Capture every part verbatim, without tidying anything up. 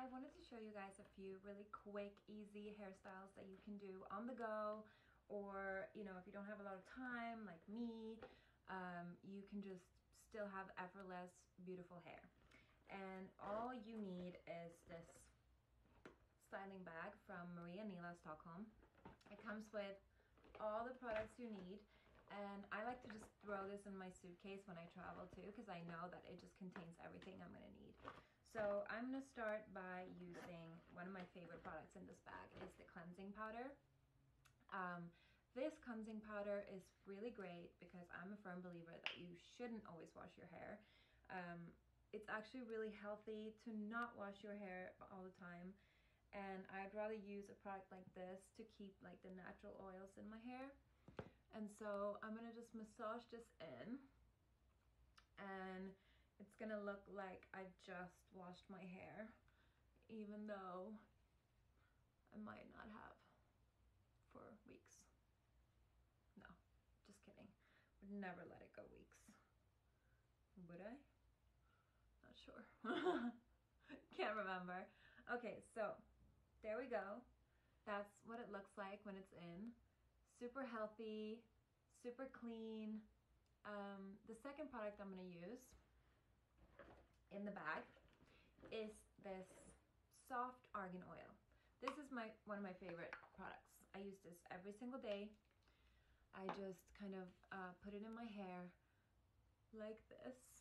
I wanted to show you guys a few really quick, easy hairstyles that you can do on the go, or you know, if you don't have a lot of time like me, um, you can just still have effortless, beautiful hair. And all you need is this styling bag from Maria Nila Stockholm. It comes with all the products you need, and I like to just throw this in my suitcase when I travel too, because I know that it just contains everything I'm gonna need. So I'm gonna start by using one of my favorite products in this bag is the cleansing powder. Um, this cleansing powder is really great because I'm a firm believer that you shouldn't always wash your hair. Um, it's actually really healthy to not wash your hair all the time, and I'd rather use a product like this to keep like the natural oils in my hair. And so I'm gonna just massage this in, and it's gonna look like I just washed my hair, even though I might not have for weeks. No, just kidding. Would never let it go weeks. Would I? Not sure. Can't remember. Okay, so there we go. That's what it looks like when it's in. Super healthy, super clean. Um, the second product I'm gonna use in the bag is this soft argan oil. This is my one of my favorite products. I use this every single day. I just kind of uh, put it in my hair like this.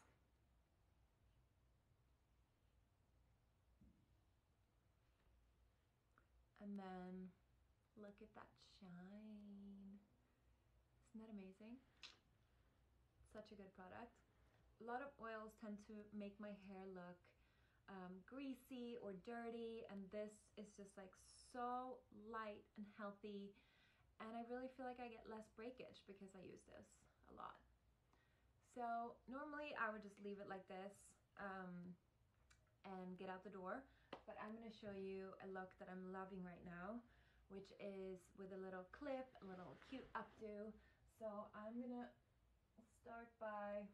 And then look at that shine. Isn't that amazing? Such a good product. A lot of oils tend to make my hair look um, greasy or dirty, and this is just like so light and healthy, and I really feel like I get less breakage because I use this a lot. So normally I would just leave it like this um, and get out the door, but I'm going to show you a look that I'm loving right now, which is with a little clip, a little cute updo. So I'm going to start by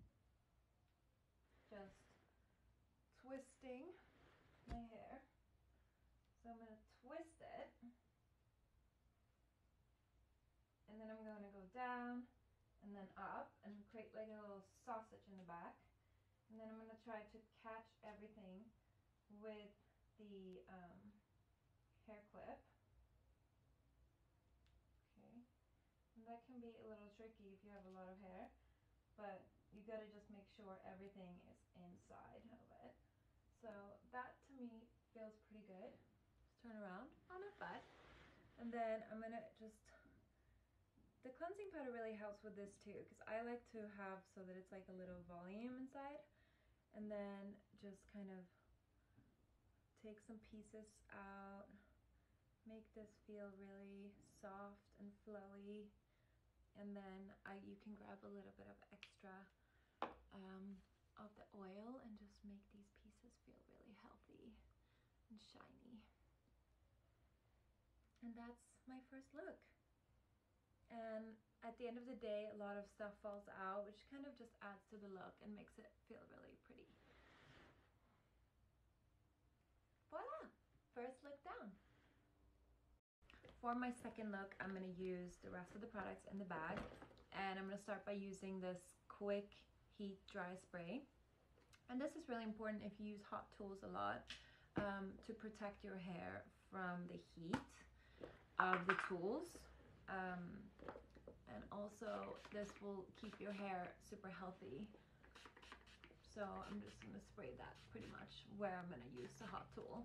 just twisting my hair. So I'm going to twist it, and then I'm going to go down and then up and create like a little sausage in the back. And then I'm going to try to catch everything with the um, hair clip. Okay, and that can be a little tricky if you have a lot of hair, but you got to just make sure everything is inside of it. So that to me feels pretty good. Just turn around. Oh, not bad. And then I'm gonna just, the cleansing powder really helps with this too, because I like to have so that it's like a little volume inside, and then just kind of take some pieces out, make this feel really soft and flowy, and then I you can grab a little bit of extra um, of the oil and just make these pieces feel really healthy and shiny. And that's my first look. And at the end of the day, a lot of stuff falls out, which kind of just adds to the look and makes it feel really pretty. Voila! First look down. For my second look, I'm going to use the rest of the products in the bag, and I'm going to start by using this quick heat dry spray. And this is really important if you use hot tools a lot, um, to protect your hair from the heat of the tools. Um, and also this will keep your hair super healthy. So I'm just going to spray that pretty much where I'm going to use the hot tool.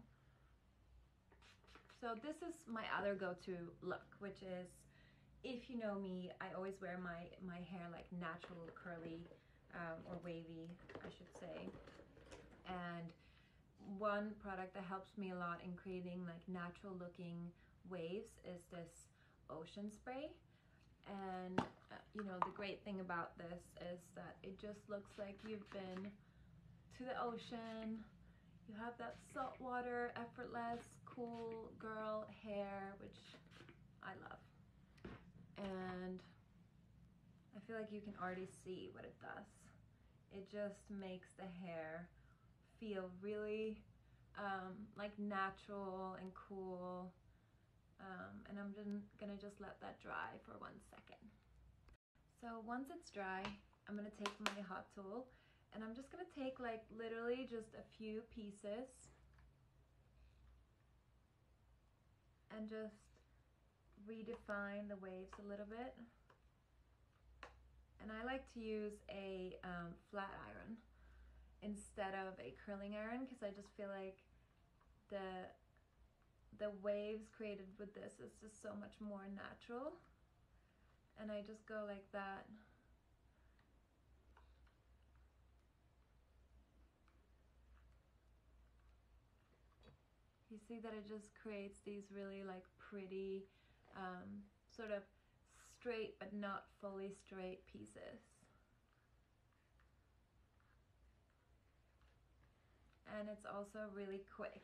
So this is my other go-to look, which is, if you know me, I always wear my, my hair like natural curly um, or wavy, I should say. And one product that helps me a lot in creating like natural looking waves is this ocean spray. And uh, you know, the great thing about this is that it just looks like you've been to the ocean. You have that saltwater, effortless, cool girl hair, which I love. And I feel like you can already see what it does. It just makes the hair feel really um, like natural and cool. Um, and I'm just gonna just let that dry for one second. So once it's dry, I'm gonna take my hot tool and I'm just gonna take like literally just a few pieces and just redefine the waves a little bit. And I like to use a um, flat iron instead of a curling iron because I just feel like the the waves created with this is just so much more natural. And I just go like that. You see that it just creates these really like pretty um, sort of straight but not fully straight pieces. And it's also really quick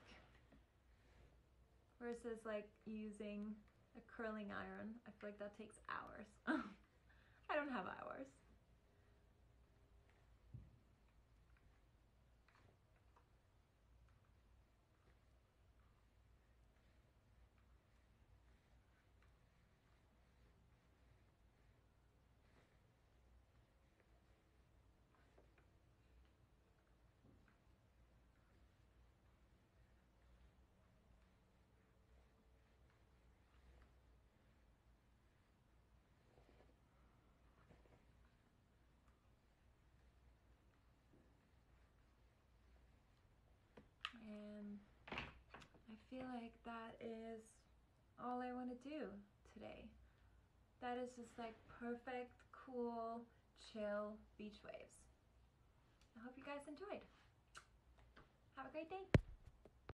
versus like using a curling iron. I feel like that takes hours. I don't have hours. And I feel like that is all I want to do today. That is just like perfect, cool, chill beach waves. I hope you guys enjoyed. Have a great day.